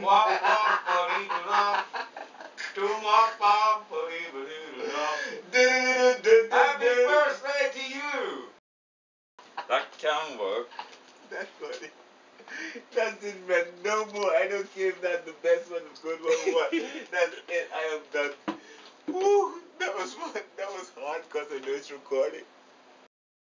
Happy birthday to you! That can work. That's funny. That didn't mean no more. I don't care if that's the best one, the good one, what. That's it. I am done. Woo! That was fun. That was hard because I know it's recording.